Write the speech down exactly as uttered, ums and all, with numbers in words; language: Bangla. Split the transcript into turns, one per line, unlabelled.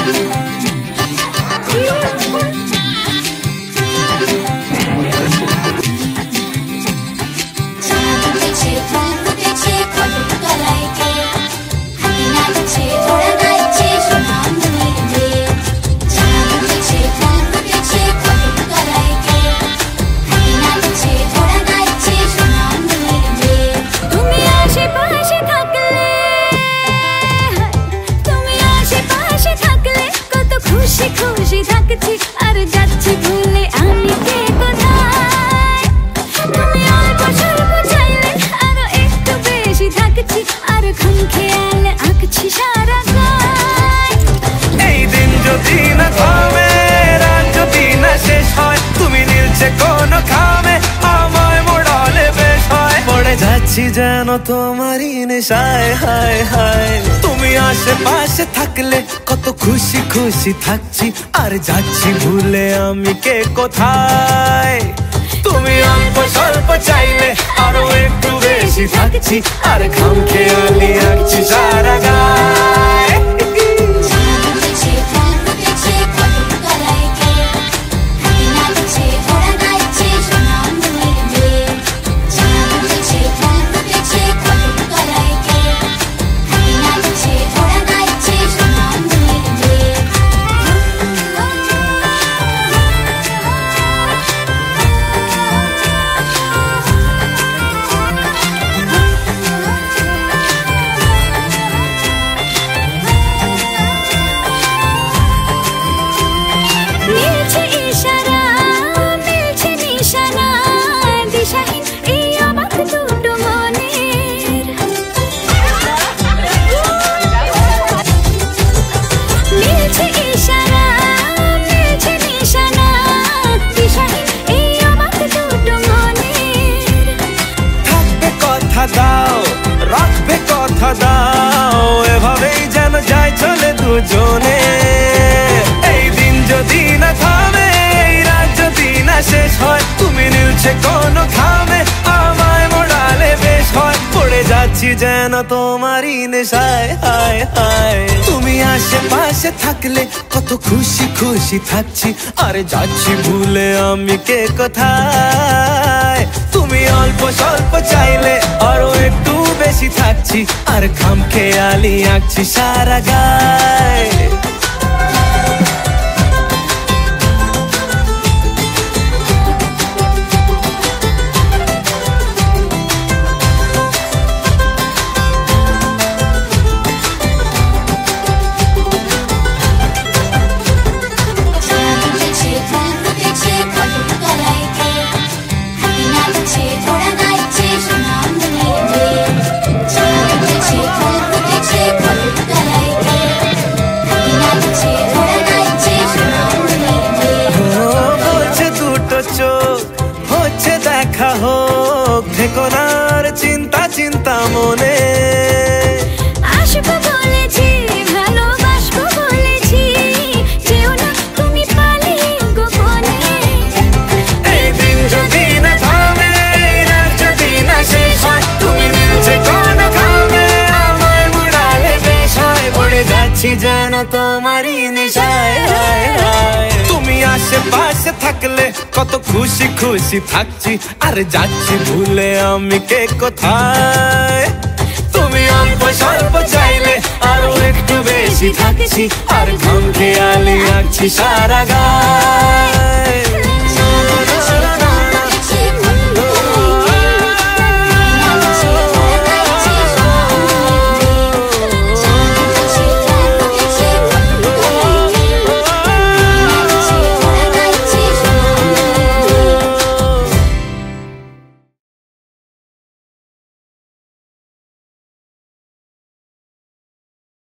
যেন তোমারই নেশায় হায় হায় তুমি আশেপাশে থাকলে কত খুশি খুশি থাকছি আর যাচ্ছি ভুলে আমি কে কোথায় তুমি অল্প স্বল্প চাইলে আরো একটু বেশি থাকছি আর খাম খেয়ালি আঁকছি সারা গায় দাও রাখবে কথা দাও এভাবেই যেন যায় চলে দুজনে এই দিন যদি না থামে এই রাত যদি না শেষ হয় তুমি নিলছে কোন খামে আমায় মোড়ালে বেশ হয় পড়ে যাচ্ছি যেন তোমারই নেশায় হায় হায় তুমি আশেপাশে থাকলে কত খুশি খুশি থাকছি আর যাচ্ছি ভুলে আমি কে কোথায় তুমি অল্প স্বল্প চাইলে আরো একটু বেশি থাকছি আর খাম খেয়ালি আঁকছি সারা গায় কোনার চিন্তা চিন্তা মনে আসবো বলেছি ভালোবাসবো বলেছি যেও না তুমি পালিয়ে গোপনে এই দিন যদি না থামে রাত যদি না শেষ হয় তুমি নিলছে কোন খামে আমায় মুড়ালে বেশ হয় পড়ে যাচ্ছি যেন তোমারই নেশায় হায় হায় তুমি আশেপাশে থাকলে কত খুশি খুশি থাকছি আর যাচ্ছি ভুলে আমি কে কোথায় তুমি অল্প স্বল্প চাইলে আরো একটু বেশি থাকছি আর খাম খেয়ালি আঁকছি সারা গায়